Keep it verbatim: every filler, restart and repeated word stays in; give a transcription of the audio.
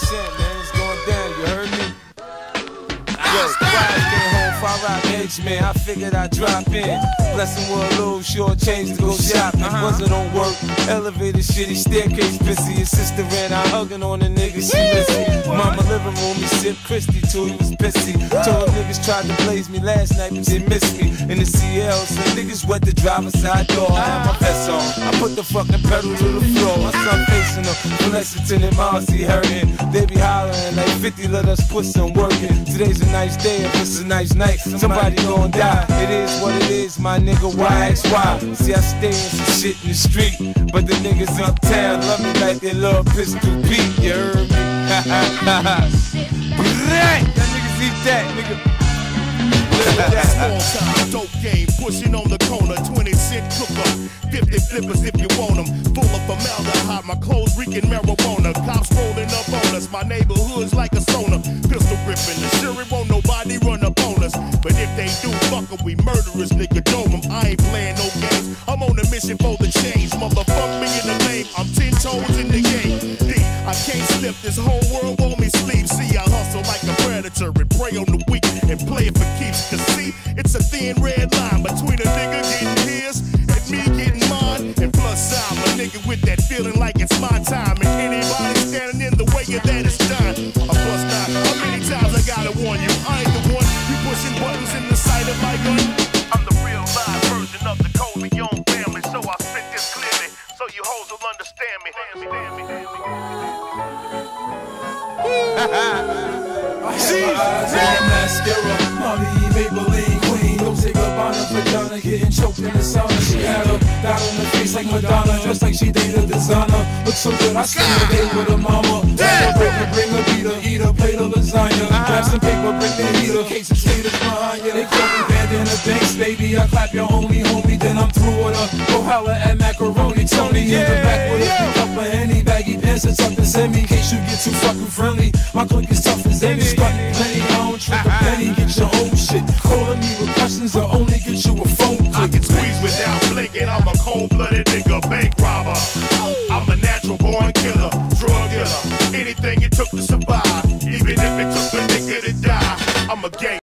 percent, man. It's going down, you heard me? Yo, Quiet came home, far out edge, man. I figured I'd drop in. Blessing with a little short change to go shopping. Once it don't work, elevator shitty, staircase busy. His sister ran out hugging on the nigga, she missing. Mama living room, he sipped Christy too, he was pissy. Told niggas tried to blaze me last night, but they missed me. In the C L, so niggas wet the driver's side door. I had my vest on, I put the fucking pedal to the floor. My son facing them, from Lexington and Miles, he hurting. They be hollering like fifty, let us put some work in. Today's a nice day, if it's a nice night, somebody gon' die. It is what it is, my nigga, Y X Y. See, I stay in some shit in the street, but the niggas uptown love me like they love Pistol Pete, you heard me? Ha ha ha. That niggas eat that, nigga. Small time dope game, pushing on the corner, twenty cent cooker, fifty flippers if you want them, full of formaldehyde, my clothes reeking marijuana, cops rolling up on us, my neighborhood's like a sauna, pistol gripping, the jury won't nobody run up on us, but if they do, fuck em, we murderers, nigga, dome them, I ain't playing no games, I'm on a mission for the change, motherfuck me in the lane, I'm ten toes in the game, D, I can't slip, this whole world want me sleep, see I hustle like a predator and prey on the weak, and play it for keeps, cause see, it's a thin red line between a nigga getting his and me getting mine. And plus I'm a nigga with that feeling like it's my time. And anybody standing in the way of that is done. A plus nine, how many times I gotta warn you? I ain't the one you pushing buttons in the sight of my gun. I'm the real live version of the Corleone family. So I spit this clearly so you hoes will understand me. See, mascara, Molly, Maybelline queen, Dolce Gabbana, vagina, getting choked in the sauna. She had a dot on her face like Madonna, dressed like she dated designer. Look so good, I spent a day with her mama. Grab a break her, bring a beater, eat a plate of lasagna. Grab some paper, bring the heater, case of state is behind ya. They call me Bandana Banks, baby. I clap your only homie, then I'm through with her. Go holla at Macaroni, Tony in the back with a cup of Henny, baggy pants and tucked in semi. In case you get too fucking friendly, my clique is tough as any. Starting plenty, I don't trick a penny, get your own shit. Calling me with questions or only get you a phone click. I can squeeze without blinking, I'm a cold-blooded nigga.